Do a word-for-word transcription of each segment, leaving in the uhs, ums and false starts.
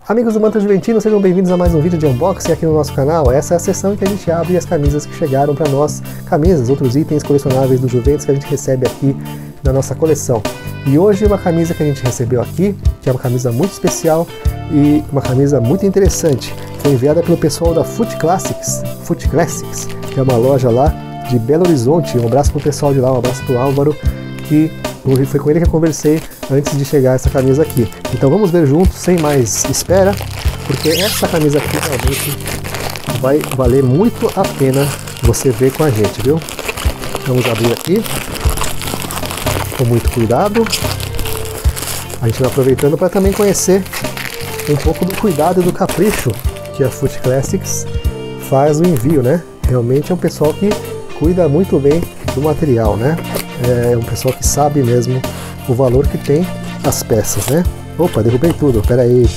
Amigos do Manto Juventino, sejam bem-vindos a mais um vídeo de unboxing aqui no nosso canal. Essa é a sessão em que a gente abre as camisas que chegaram para nós, camisas, outros itens colecionáveis do Juventus que a gente recebe aqui na nossa coleção. E hoje uma camisa que a gente recebeu aqui, que é uma camisa muito especial e uma camisa muito interessante, foi enviada pelo pessoal da Foot Classics, Foot Classics, que é uma loja lá de Belo Horizonte. Um abraço pro pessoal de lá, um abraço pro Álvaro, que foi com ele que eu conversei antes de chegar essa camisa aqui. Então vamos ver juntos, sem mais espera, porque essa camisa aqui realmente vai valer muito a pena você ver com a gente, viu? Vamos abrir aqui com muito cuidado. A gente vai aproveitando para também conhecer um pouco do cuidado e do capricho que a Foot Classics faz no envio, né? Realmente é um pessoal que cuida muito bem do material, né? É um pessoal que sabe mesmo o valor que tem as peças, né? Opa, derrubei tudo, pera aí.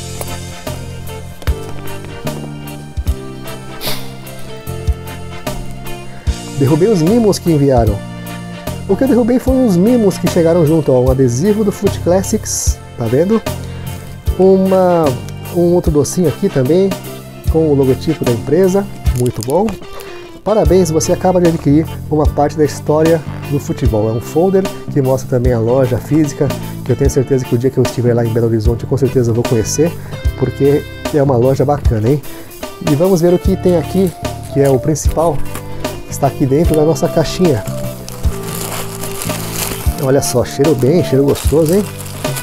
Derrubei os mimos que enviaram. O que eu derrubei foram os mimos que chegaram junto, ó, um adesivo do Foot Classics, tá vendo? Uma, um outro docinho aqui também, com o logotipo da empresa, muito bom. Parabéns, você acaba de adquirir uma parte da história do futebol. É um folder que mostra também a loja física, que eu tenho certeza que o dia que eu estiver lá em Belo Horizonte, eu com certeza vou conhecer, porque é uma loja bacana, hein? E vamos ver o que tem aqui, que é o principal, que está aqui dentro da nossa caixinha. Olha só, cheiro bem, cheiro gostoso, hein?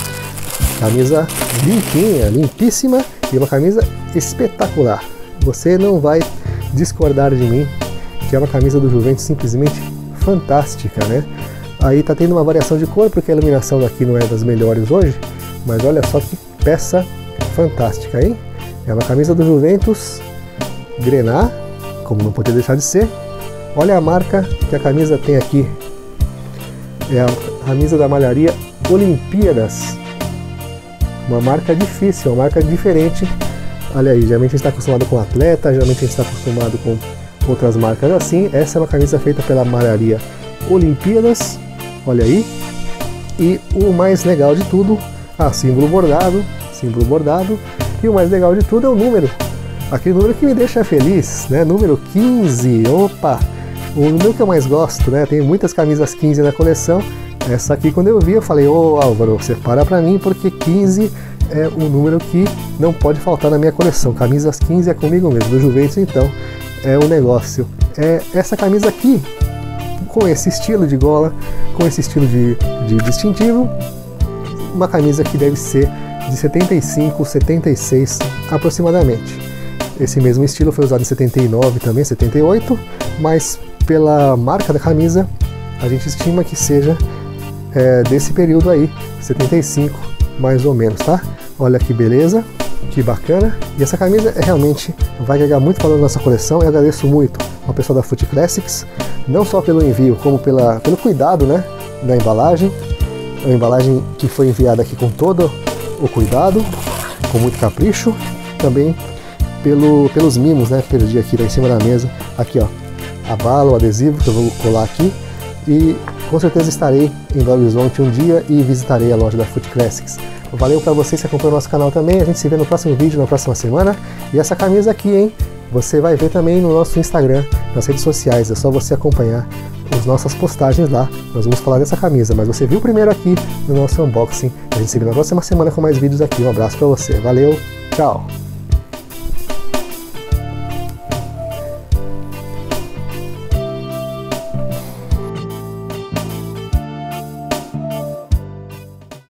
Camisa limpinha, limpíssima e uma camisa espetacular. Você não vai discordar de mim, que é uma camisa do Juventus simplesmente fantástica, né? Aí tá tendo uma variação de cor, porque a iluminação daqui não é das melhores hoje, mas olha só que peça fantástica, hein? É uma camisa do Juventus Grenat, como não poderia deixar de ser. Olha a marca que a camisa tem aqui. É a camisa da malharia Olimpíadas. Uma marca difícil, uma marca diferente. Olha aí, geralmente a gente está acostumado com atleta, geralmente a gente está acostumado com outras marcas assim. Essa é uma camisa feita pela malharia Olimpíadas. Olha aí. E o mais legal de tudo, ah, símbolo bordado, símbolo bordado. E o mais legal de tudo é o número. Aquele número que me deixa feliz, né? Número quinze. Opa! O número que eu mais gosto, né? Tem muitas camisas quinze na coleção. Essa aqui, quando eu vi, eu falei: ô Álvaro, separa pra mim, porque quinze é um número que não pode faltar na minha coleção. Camisas quinze é comigo mesmo, do Juventus, então é um negócio. É essa camisa aqui, com esse estilo de gola, com esse estilo de, de distintivo, uma camisa que deve ser de setenta e cinco, setenta e seis aproximadamente. Esse mesmo estilo foi usado em setenta e nove também, setenta e oito, mas pela marca da camisa, a gente estima que seja é, desse período aí, setenta e cinco mais ou menos, tá? Olha que beleza, que bacana. E essa camisa é, realmente vai agregar muito valor na nossa coleção. Eu agradeço muito ao pessoal da Foot Classics, não só pelo envio, como pela, pelo cuidado, né, da embalagem. A embalagem que foi enviada aqui com todo o cuidado, com muito capricho. Também pelo, pelos mimos, né? Perdi aqui, tá em cima da mesa. Aqui, ó, a bala, o adesivo que eu vou colar aqui. E com certeza estarei em Belo Horizonte um dia e visitarei a loja da Foot Classics. Valeu para vocês que acompanham o nosso canal também. A gente se vê no próximo vídeo, na próxima semana. E essa camisa aqui, hein? Você vai ver também no nosso Instagram, nas redes sociais. É só você acompanhar as nossas postagens lá. Nós vamos falar dessa camisa, mas você viu primeiro aqui no nosso unboxing. A gente se vê na próxima semana com mais vídeos aqui. Um abraço para você. Valeu, tchau!